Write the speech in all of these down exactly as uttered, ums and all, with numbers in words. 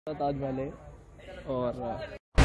ताजमहल है। और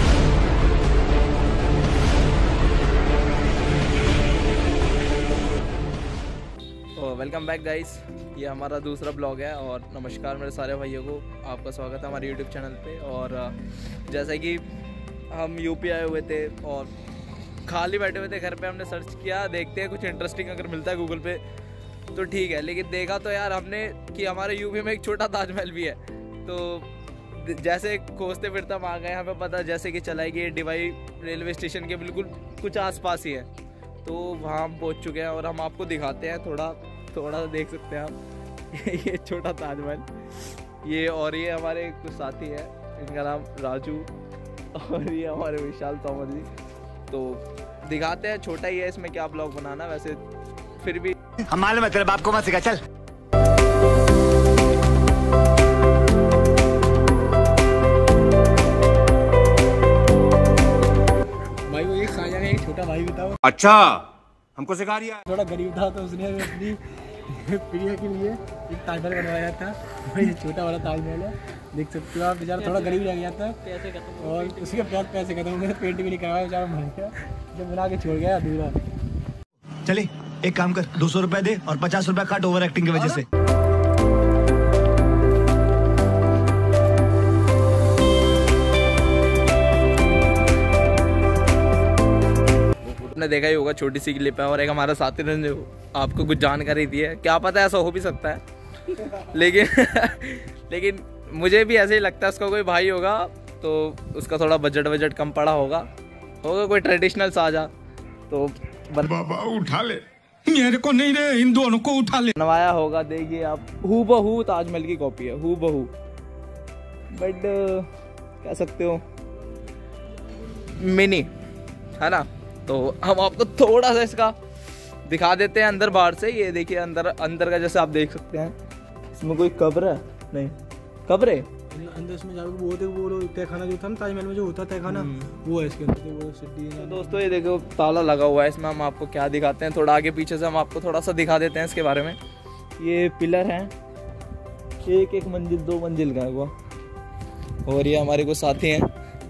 तो वेलकम बैक गाइस, ये हमारा दूसरा ब्लॉग है। और नमस्कार मेरे सारे भाइयों को, आपका स्वागत है हमारे यूट्यूब चैनल पे। और जैसा कि हम यूपी आए हुए थे और खाली बैठे हुए थे घर पे, हमने सर्च किया, देखते हैं कुछ इंटरेस्टिंग अगर मिलता है गूगल पे तो ठीक है। लेकिन देखा तो यार हमने कि हमारे यूपी में एक छोटा ताजमहल भी है। तो जैसे खोजते फिरते हम आ गए यहाँ पे, पता जैसे कि चलाई गई डिवाई रेलवे स्टेशन के बिल्कुल कुछ आसपास ही है। तो वहाँ हम पहुँच चुके हैं और हम आपको दिखाते हैं, थोड़ा थोड़ा देख सकते हैं आप ये छोटा ताजमहल। ये और ये हमारे कुछ साथी है, इनका नाम राजू और ये हमारे विशाल तोमर जी। तो दिखाते हैं, छोटा ही है, इसमें क्या ब्लॉग बनाना, वैसे फिर भी हमारे मतलब आपको मत सिखा। चल भाई वो एक साजा का एक छोटा भाई भी था। अच्छा, हमको सिखा रही है। थोड़ा गरीब था तो उसने अपनी प्रिया के लिए एक ताजमहल बनवाया था। और ये छोटा वाला ताजमहल है, देख सकते हो आप। बेचारा थोड़ा गरीब रह गया था, पैसे खत्म और उसके बहुत पैसे खत्म हो गए, पेंट भी नहीं करवाया, बेचारा मर गया, जब बना के छोड़ गया अधूरा। चले एक काम कर, दो सौ रुपए दे और पचास रुपए काट ओवर एक्टिंग की वजह से। आपने देखा ही होगा, छोटी सी क्लिप है। और एक हमारा साथी ने जो आपको कुछ जानकारी दी है, क्या पता ऐसा हो भी सकता है लेकिन लेकिन मुझे भी ऐसे ही लगता है, उसका कोई भाई होगा तो उसका थोड़ा बजट बजट कम पड़ा होगा होगा कोई ट्रेडिशनल साजा तो बन... बाबा उठा ले, मेरे को नहीं रे, इन दोनों को उठा ले। बनवाया होगा, देखिए आप, हूबहू ताजमहल की कॉपी है, हूबहू। बट कह सकते हो मिनी है ना। तो हम आपको थोड़ा सा इसका दिखा देते हैं अंदर बाहर से। ये देखिए अंदर अंदर का, जैसे आप देख सकते हैं, इसमें कोई कब्र है नहीं, कब्र है अंदर। इसमें जाकर वो थे वो तहखाना जो था ना ताजमहल में, जो होता तहखाना, वो है इसके अंदर। वो सिटी है दोस्तों, ये देखो ताला लगा हुआ है इसमें। हम आपको क्या दिखाते हैं, थोड़ा आगे पीछे से हम आपको थोड़ा सा दिखा देते हैं इसके बारे में। ये पिलर हैं, एक एक मंजिल दो मंजिल का है वो। और ये हमारे को साथी हैं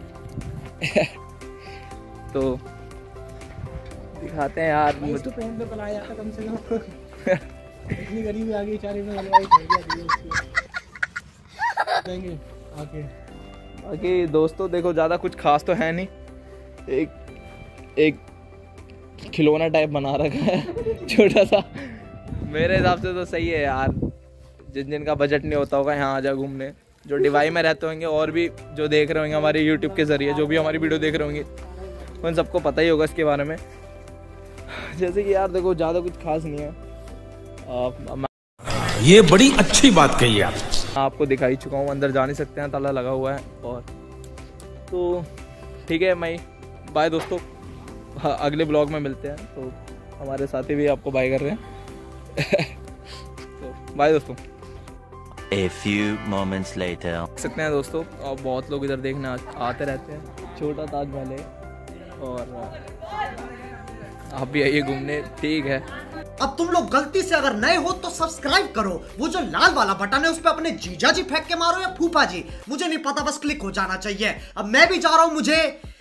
तो दिखाते हैं यार। मुझे तो पेन पे पलाया जाता कम से कम। इतनी गरीबी आ गई, चारे में बनवाई देंगे आके। बाकी दोस्तों देखो, ज़्यादा कुछ खास तो है नहीं, एक एक खिलौना टाइप बना रखा है छोटा सा। मेरे हिसाब से तो सही है यार। जिन जिन का बजट नहीं होता होगा यहाँ आ जा घूमने, जो डिवाई में रहते होंगे और भी जो देख रहे होंगे हमारे यूट्यूब के ज़रिए, जो भी हमारी वीडियो देख रहे होंगे, उन सबको पता ही होगा इसके बारे में। जैसे कि यार देखो, ज़्यादा कुछ खास नहीं है। आ, ये बड़ी अच्छी बात कही आप। आपको दिखा ही चुका हूँ, अंदर जा नहीं सकते हैं, ताला लगा हुआ है। और तो ठीक है, मैं बाय दोस्तों, हाँ, अगले ब्लॉग में मिलते हैं। तो हमारे साथी भी आपको बाय कर रहे हैं तो बाय दोस्तों। A few moments later. देख सकते हैं दोस्तों, और बहुत लोग इधर देखने आ, आते रहते हैं। छोटा ताजमहल है और आप भी आइए घूमने, ठीक है। अब तुम लोग गलती से अगर नए हो तो सब्सक्राइब करो, वो जो लाल वाला बटन है उस पे अपने जीजा जी फेंक के मारो या फूफा जी, मुझे नहीं पता, बस क्लिक हो जाना चाहिए। अब मैं भी जा रहा हूं, मुझे